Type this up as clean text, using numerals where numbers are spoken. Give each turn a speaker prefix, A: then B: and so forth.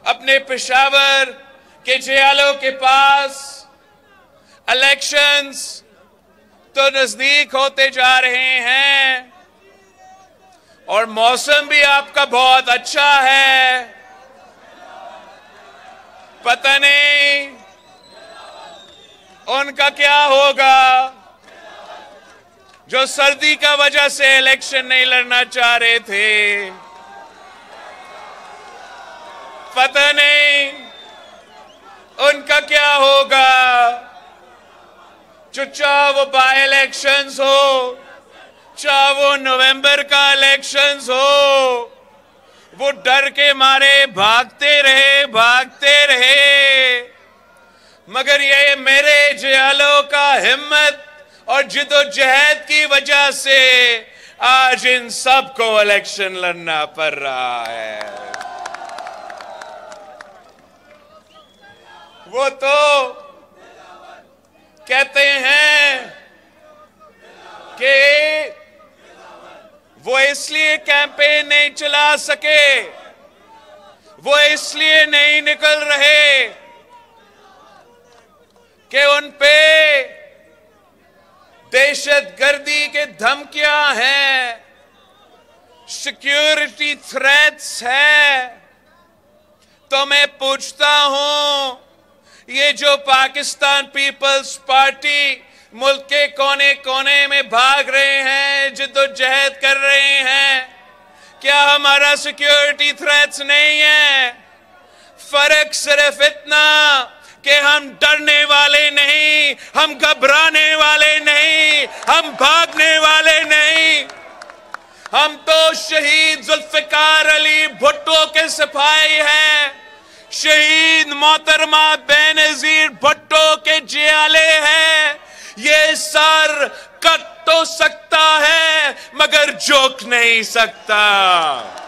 A: अपने पेशावर के जेलों के पास इलेक्शंस तो नजदीक होते जा रहे हैं और मौसम भी आपका बहुत अच्छा है। पता नहीं उनका क्या होगा जो सर्दी का वजह से इलेक्शन नहीं लड़ना चाह रहे थे। पता नहीं उनका क्या होगा जो चाहे वो बाय इलेक्शंस हो, चाहे वो नवंबर का इलेक्शंस हो, वो डर के मारे भागते रहे। मगर ये मेरे जियालों का हिम्मत और जिद्दोजहद की वजह से आज इन सबको इलेक्शन लड़ना पड़ रहा है। वो तो कहते हैं कि वो इसलिए कैंपेन नहीं चला सके, वो इसलिए नहीं निकल रहे कि उन पे दहशतगर्दी के धमकियां हैं, सिक्योरिटी थ्रेट्स है। तो मैं पूछता हूं, ये जो पाकिस्तान पीपल्स पार्टी मुल्क के कोने कोने में भाग रहे हैं, जिद्दोजहद कर रहे हैं, क्या हमारा सिक्योरिटी थ्रेट्स नहीं है? फर्क सिर्फ इतना कि हम डरने वाले नहीं, हम घबराने वाले नहीं, हम भागने वाले नहीं। हम तो शहीद जुल्फिकार अली भुट्टो के सिपाही हैं, शहीद मोहतरमा बेनजीर भुट्टो के जियाले हैं। ये सर कट तो सकता है मगर झुक नहीं सकता।